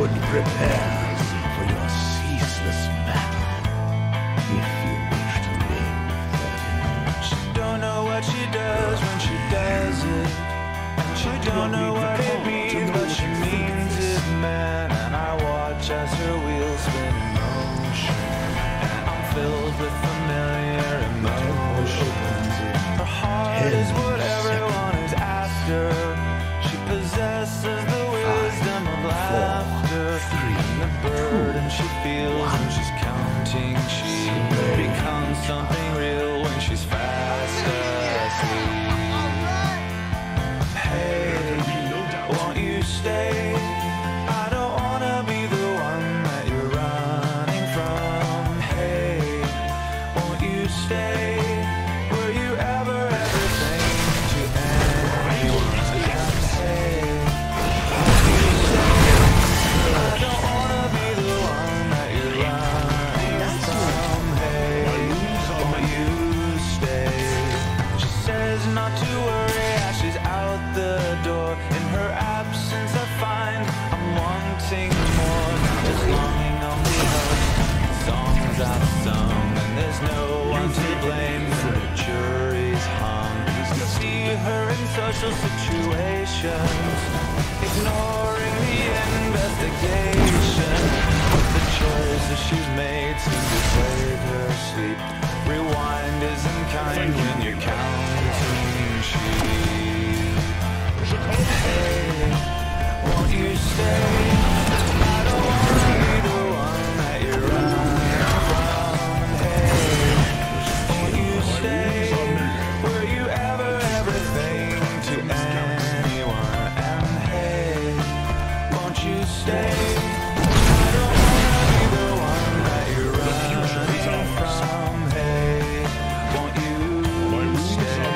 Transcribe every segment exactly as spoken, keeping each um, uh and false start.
good prepares for your ceaseless battle, if you wish to live forever. She don't know what she does when she does it, and she don't know what it means, but she means it, man. And I watch as her wheels spin in motion, and I'm filled with familiar emotions. Her heart is what everyone is after. She possesses the wisdom of laughter, and the burden she feels when she's counting sheep becomes something real when she's fast asleep. Hey, won't you stay? I don't wanna be the one that you're running from. Hey, won't you stay? Were you ever everything to anyone? Hey, won't you stay? I don't wanna be the one that you're running from. Hey, won't you stay? She says not to worry as she's out the door. In her absence I find I'm wanting more. There's longing on the house, songs I've sung, and there's no one to blame when the jury's hung. You see her in social situations, ignoring the investigation. The choices she's made seem to save her sleep. Rewind isn't kind when you're counting sheep. Hey, won't you stay? I don't wanna be the one that you're running from. Hey, won't you stay? Were you ever everything to anyone? And hey, won't you stay? I don't wanna be the one that you're running from. Hey, won't you stay?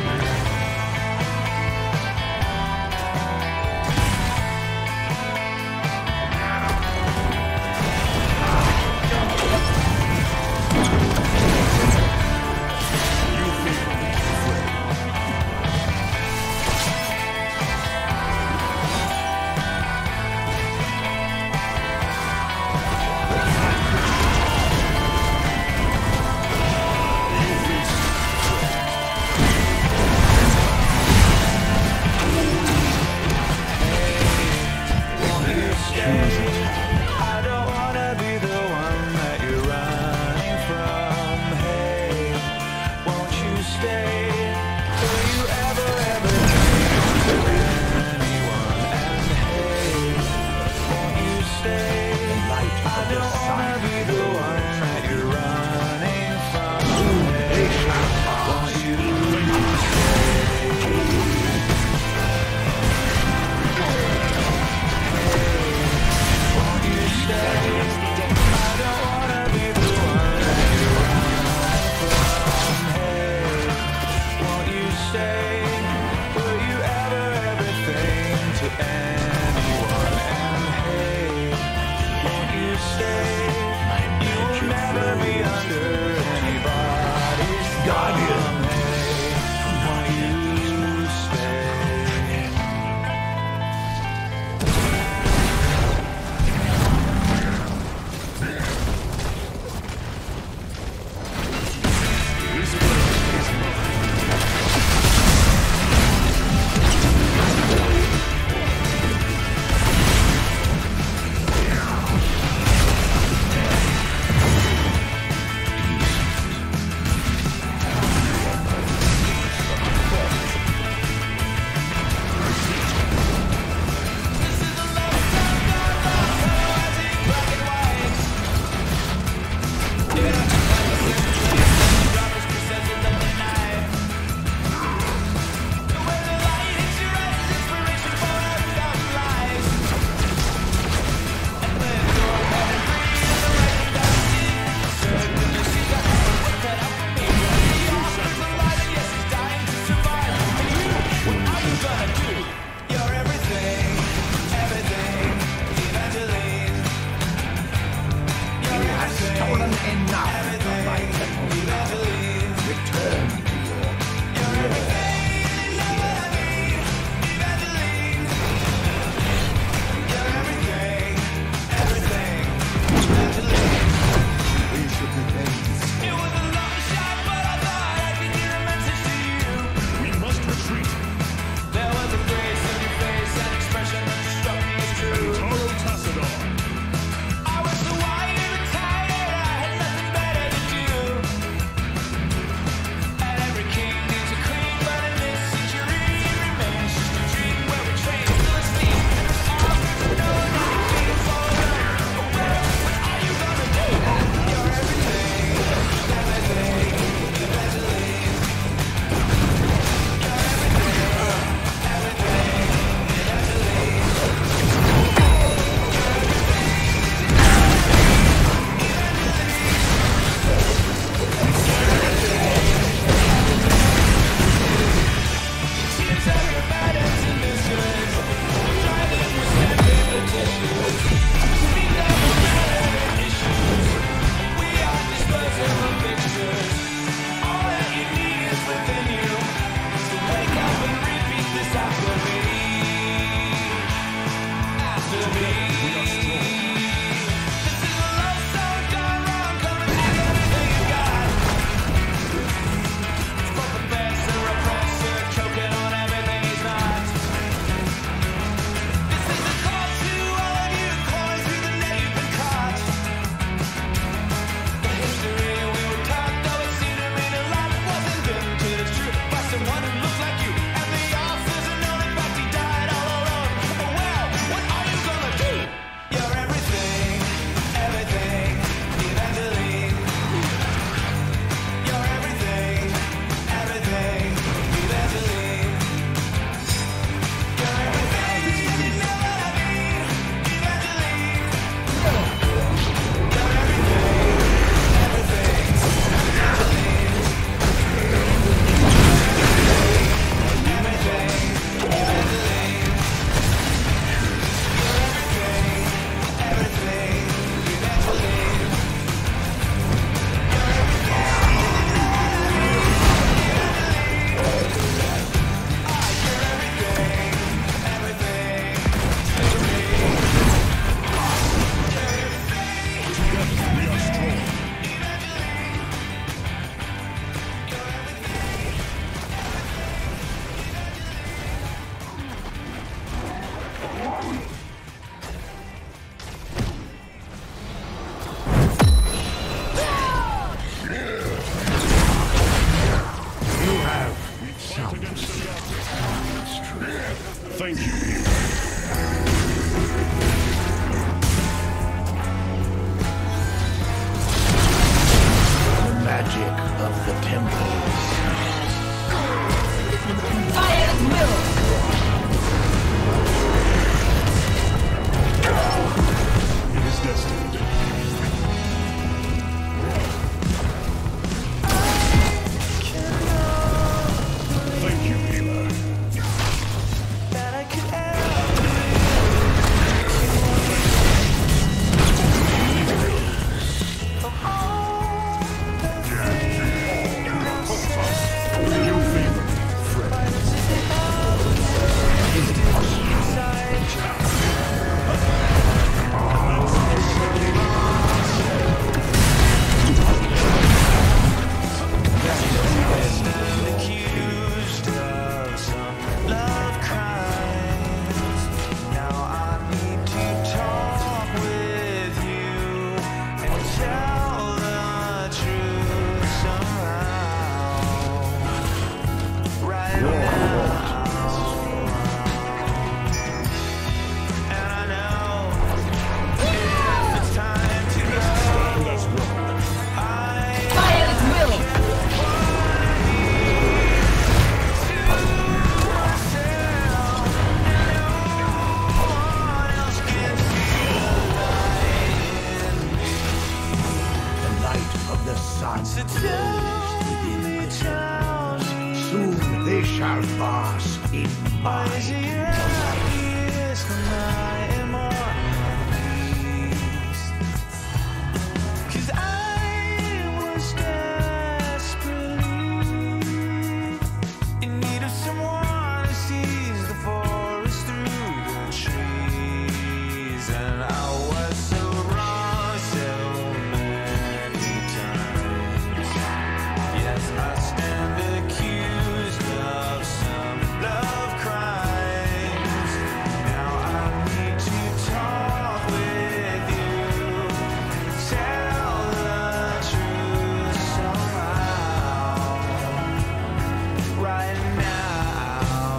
I don't wanna be the one that you're running from. Hey, won't you stay? Were you ever, ever to anyone? And hey, won't you stay? I don't wanna be the one that you're running from. Hey, won't you sun So glows tell within me, the tell heavens. me, Soon they shall bask in my is it delight. years when I am on my knees? 'Cause I was desperately in need of someone who sees the forest through the trees, and I was so wrong so many times. Yes, I stand accused of some love crimes. Now I need to talk with you, tell the truth somehow, right now.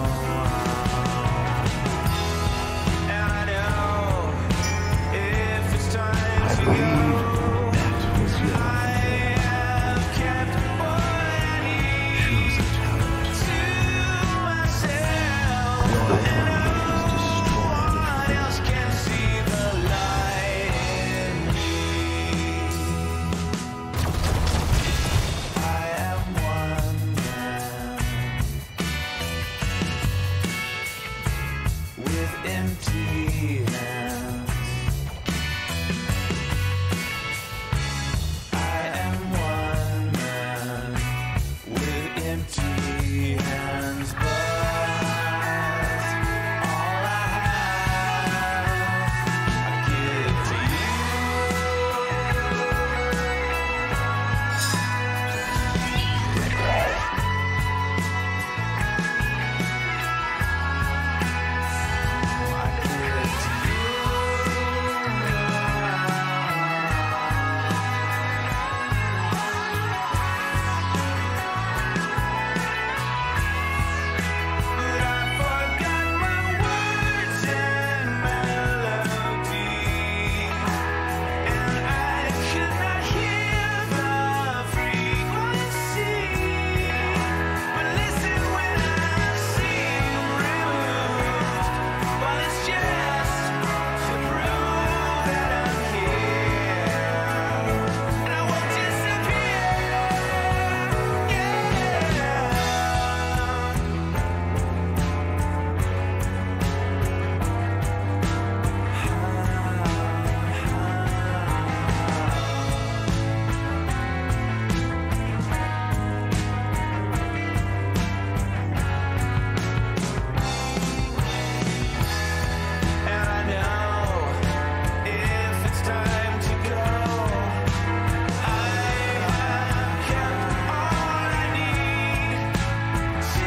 And I know if it's time I to believe go, that was your I have kept what I need choose a talent. to myself. Your And enemy is no destroyed. one else can see the light in me. I am one man with empty hands. I am one man with empty hands, but all I have, I give to you. I give to But I forgot my words and melody, and I could not hear the frequency. But listen when I sing removed, well it's just to prove that I'm here, and I won't disappear. Yeah. And I know if it's time to go, I have kept all I need to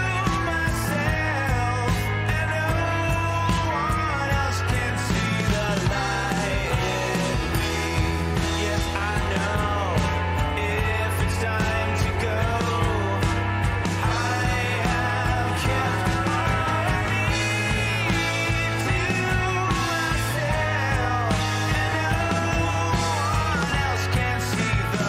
myself, and no one else can see the light in me. Yes, I know if it's time to go, I have kept all I need to myself, and no one else can see the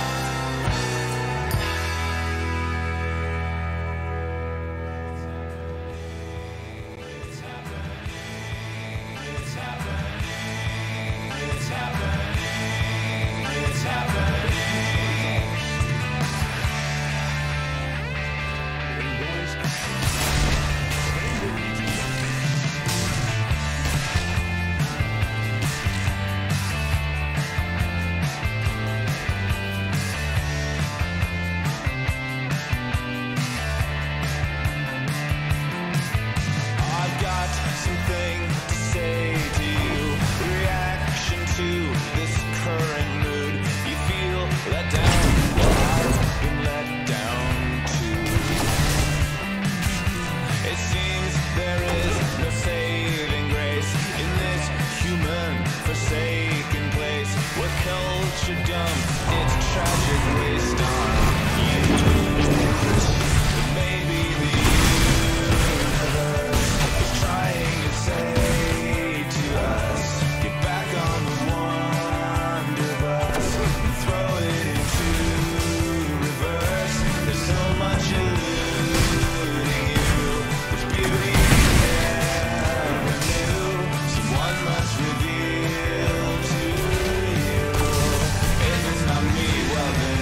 I've got something to say to you. Reaction to this current mood. You feel let down. Well, I've been let down too. It seems there is no saving grace in this human forsaken place where culture dumps its tragic waste on you. Maybe the universe is trying to say to us, get back on the wonder bus and throw it into reverse. There's so much eluding you. There's beauty never knew. Someone must reveal to you. If it's not me, well then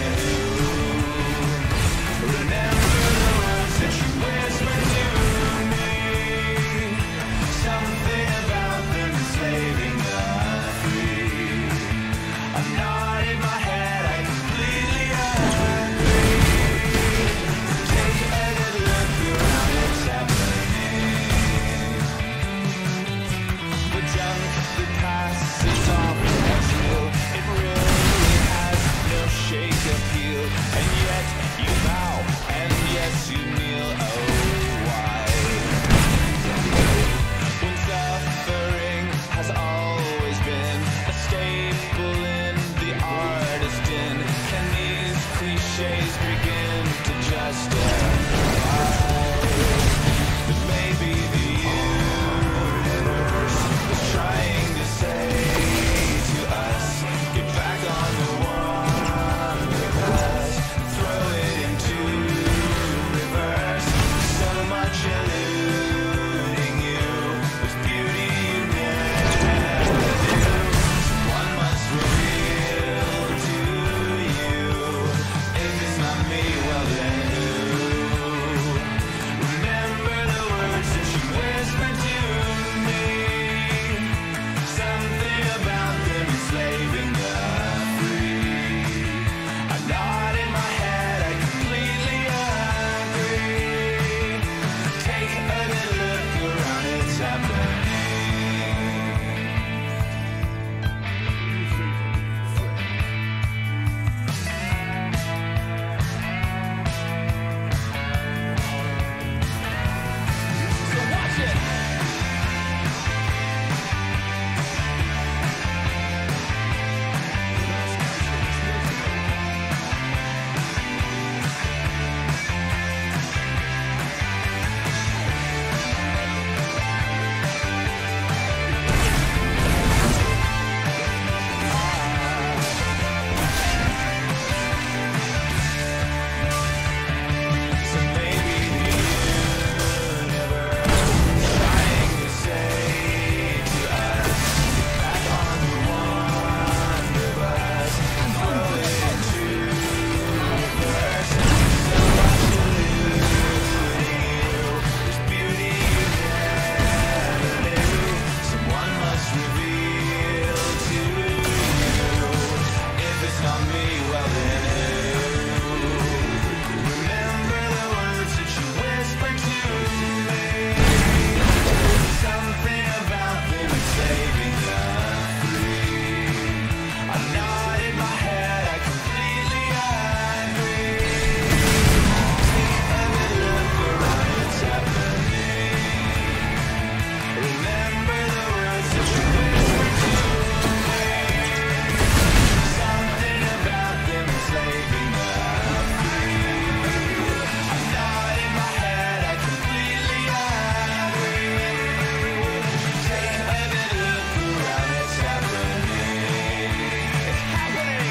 it's not me, well then who? Remember the words that you whispered to me. Something about them is saving the free. I nodded my head, I completely agree. Take a good look around, it's happening. Remember the words that you whispered to me. Something about them is saving the free. I nodded my head, I completely agree. Take a good look around, it's happening. It's happening.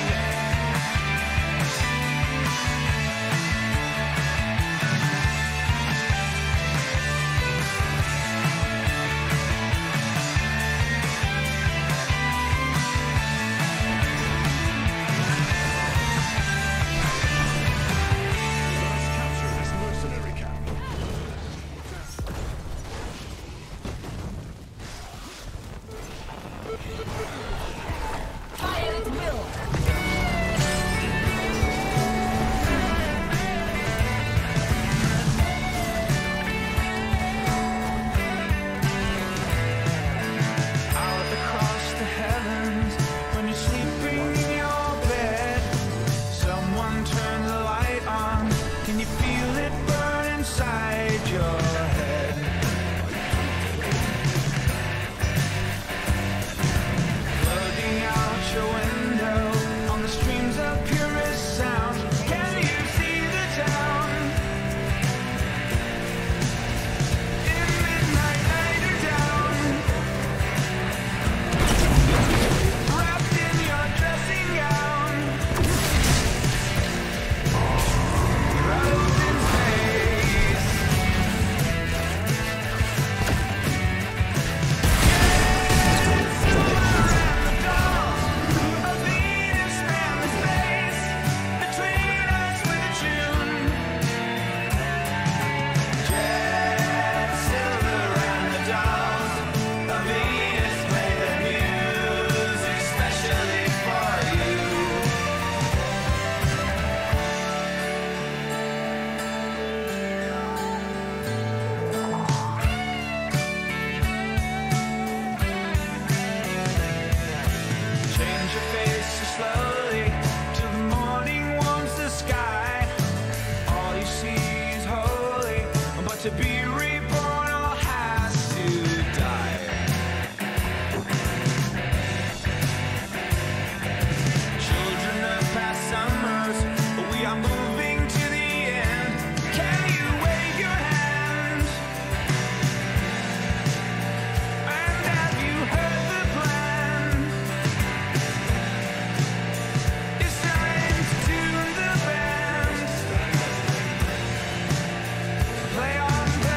Let's capture this mercenary camp. Fire at will! Out across the heavens, when you're sleeping in your bed, someone turn the light on. Can you feel it burn inside your head? Looking out your window on the streams of purest sound, can you see the town? In midnight night or down, wrapped in your dressing gown, you're out in space. A Venus ran the space between us with a tune. Jet silver and the dawn. A Venus played the music specially for you. Change your face so slowly till the morning warms the sky. All you see is holy, but to be reborn all has to die. Children of past summers, we are moving to the end. Can you wave your hand? And have you heard the plan? It's time to tune the band. Play on, play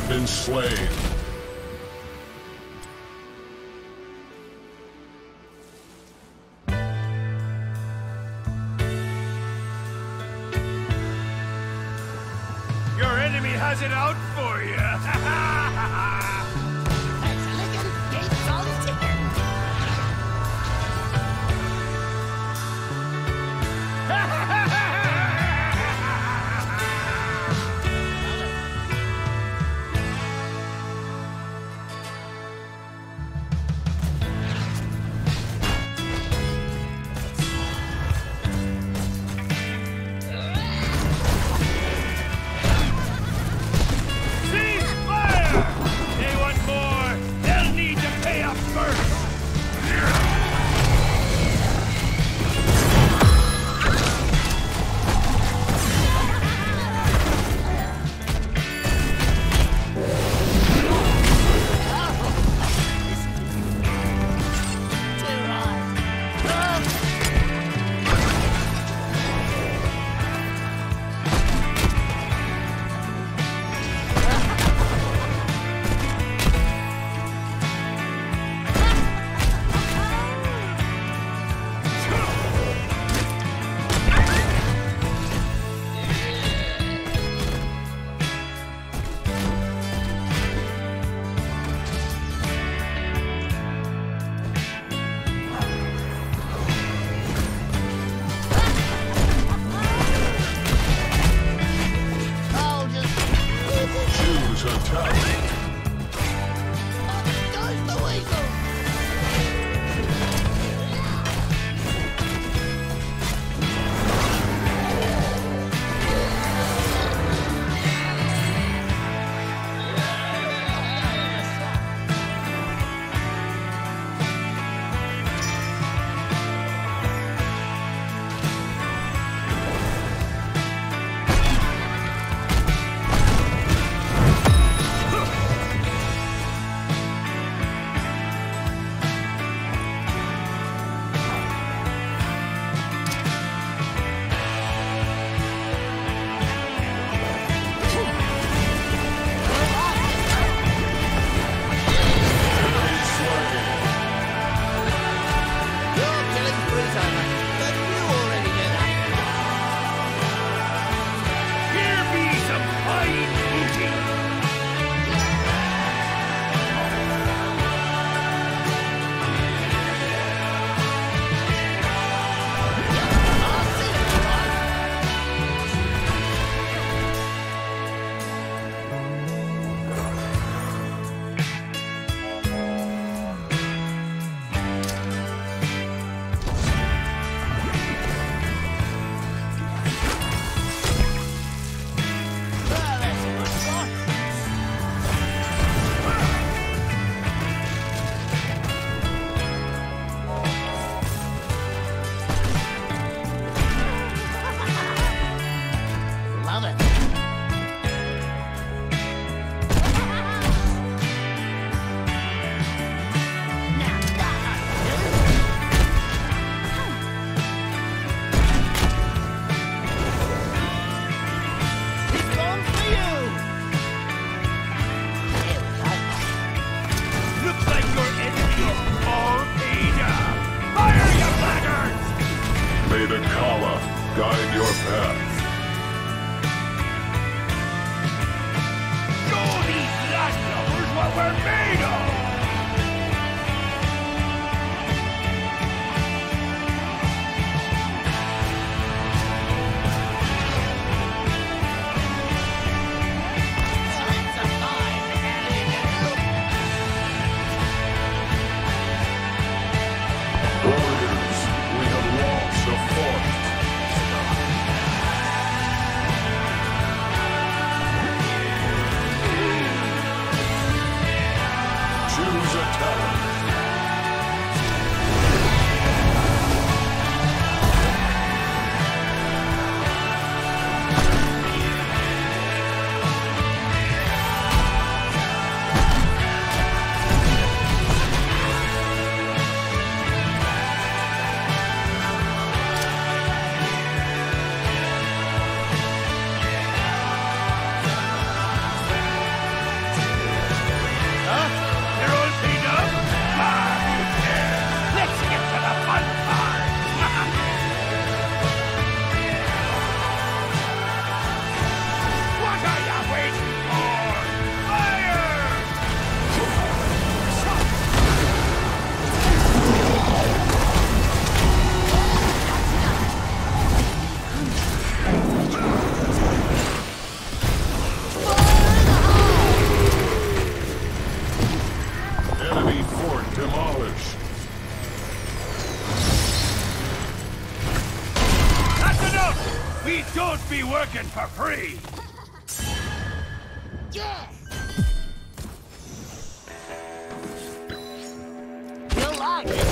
have been slain. Your enemy has it out for you. Gates on ticket. guide your path. Show these last lovers what we're made of! Warriors, we have lost a fort. be working for free. Yeah! You'll like it,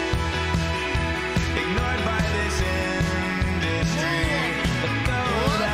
Ignored by this industry, but though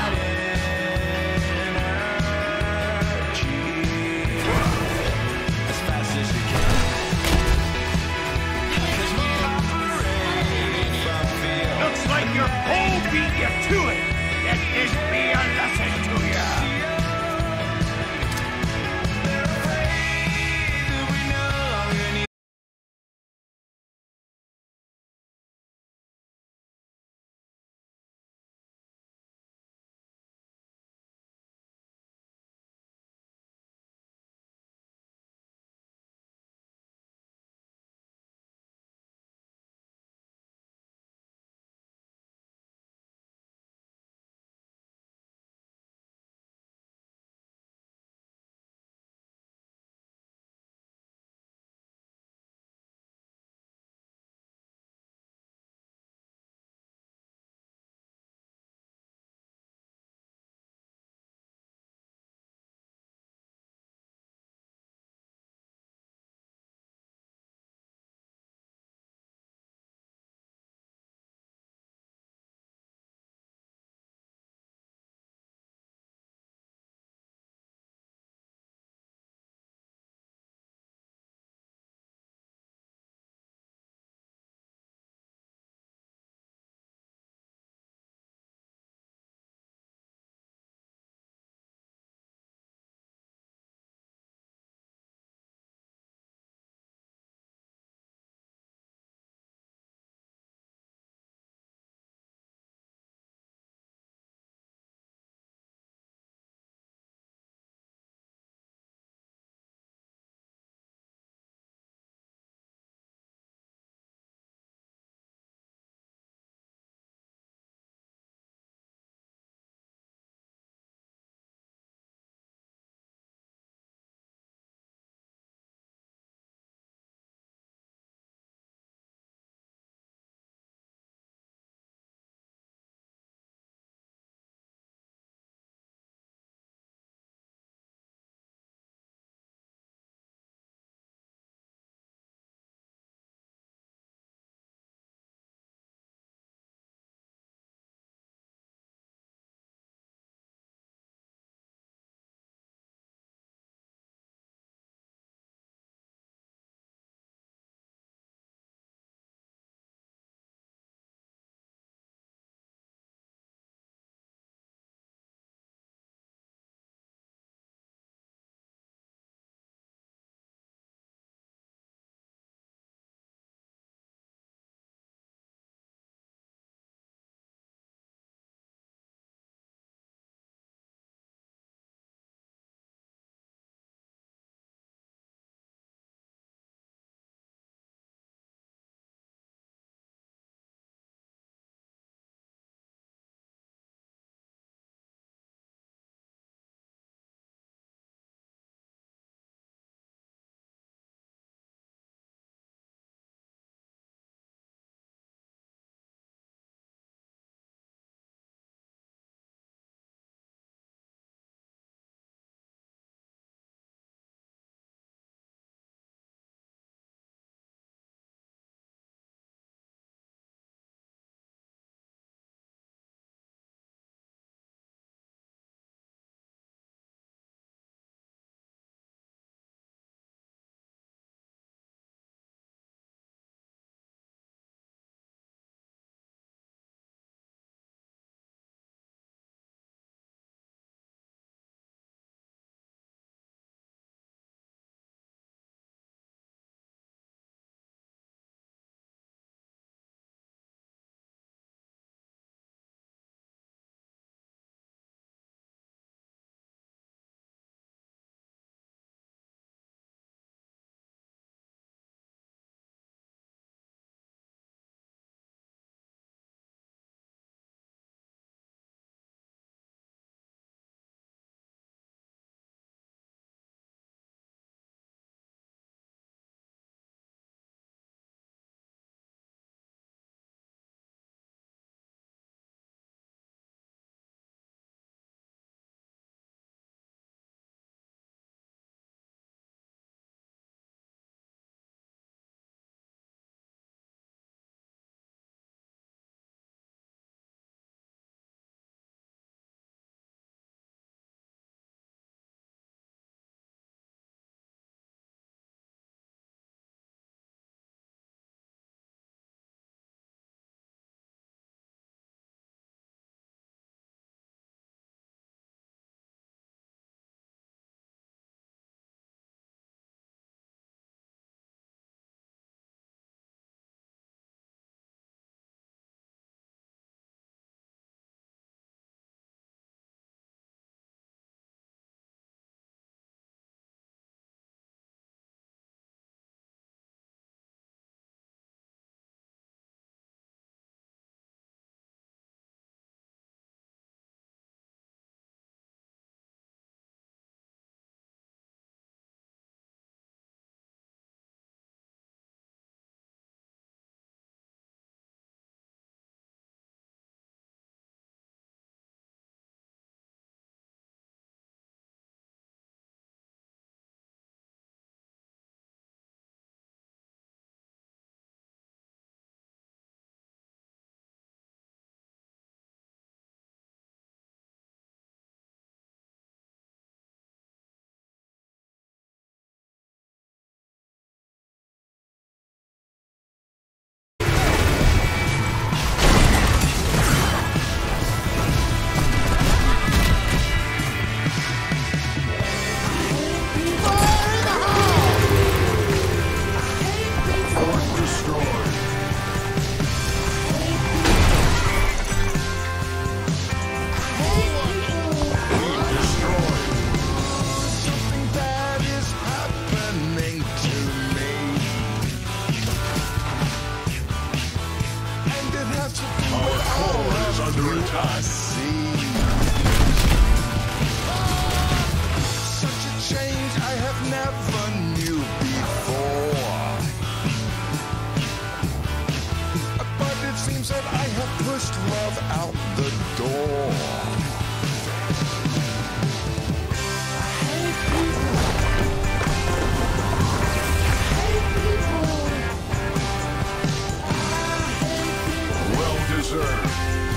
Well deserved.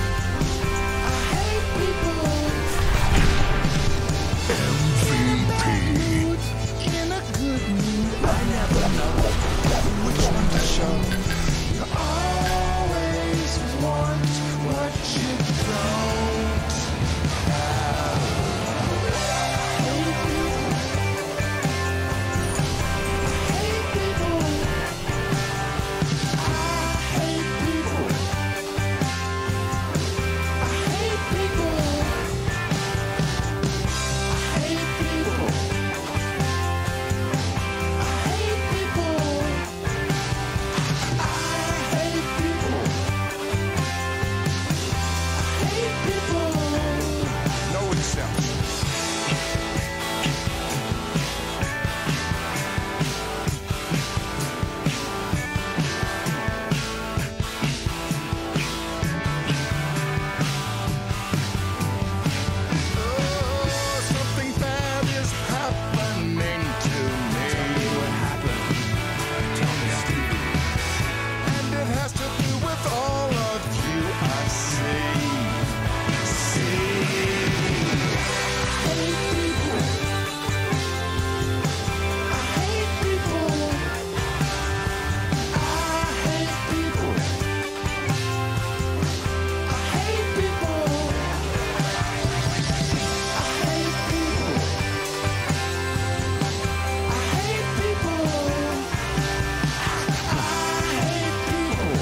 M V P. In a good mood, I never know which one to show. You always want what you don't have. Hate people. Hate people. I hate people. I hate people. I hate people. I hate people. I hate people. I hate people. No exception. Oh, something bad is happening to me. What happened? Tell me, Stevie. And it has to do with all of you I see. See. Hate people. I hate people. I hate people. I hate people. I hate people. I hate people. I hate people.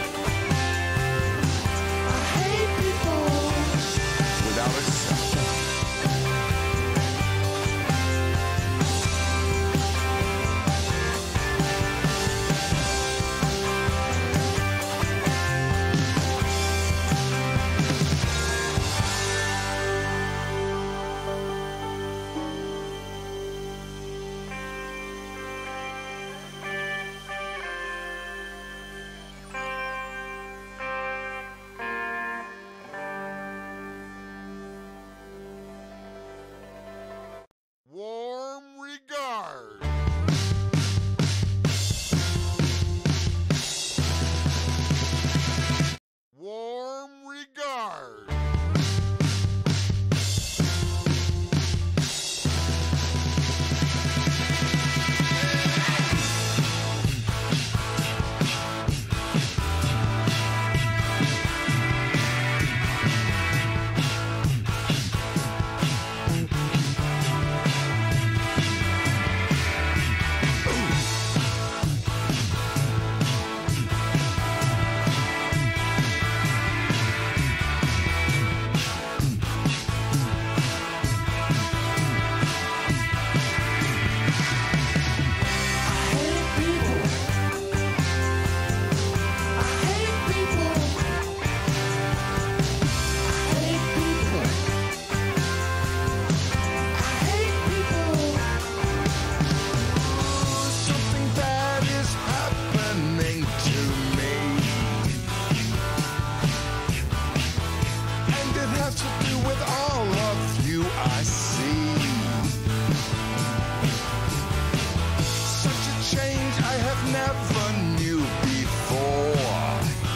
I hate people. Without exception. Warm regard. Warm regard. Something bad is happening to me. And it has to do with all of you I see. Such a change I have never knew before.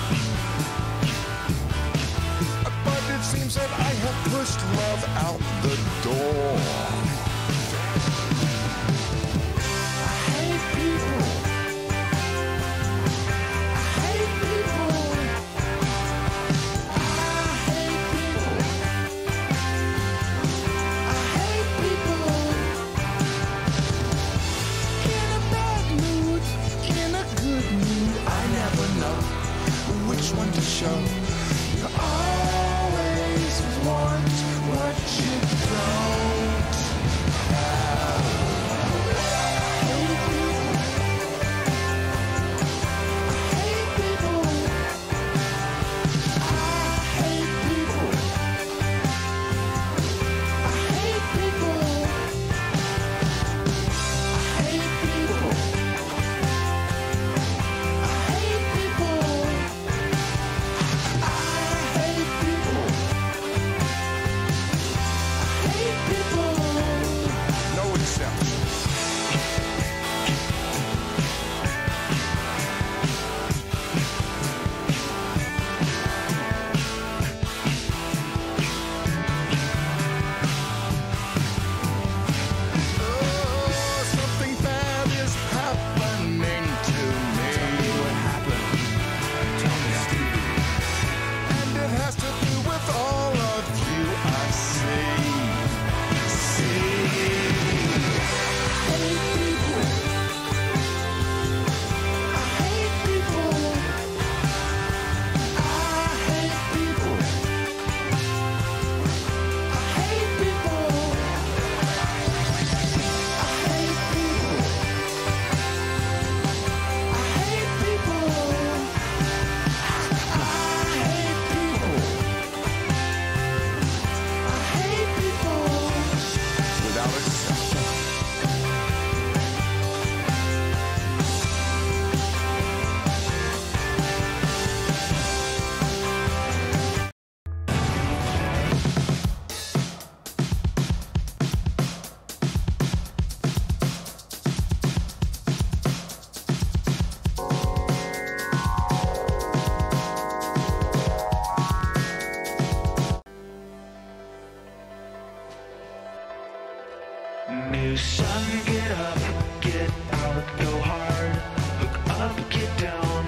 But it seems that I have pushed love out the door. I hate people. I hate people. I hate people. I hate people. In a bad mood, in a good mood, I never know which one to show. You always want what you don't have. Hate people. I hate people. I hate people. I hate people. I hate people. I hate people. I hate people. new sun. Get up, get out, go hard. Hook up, get down.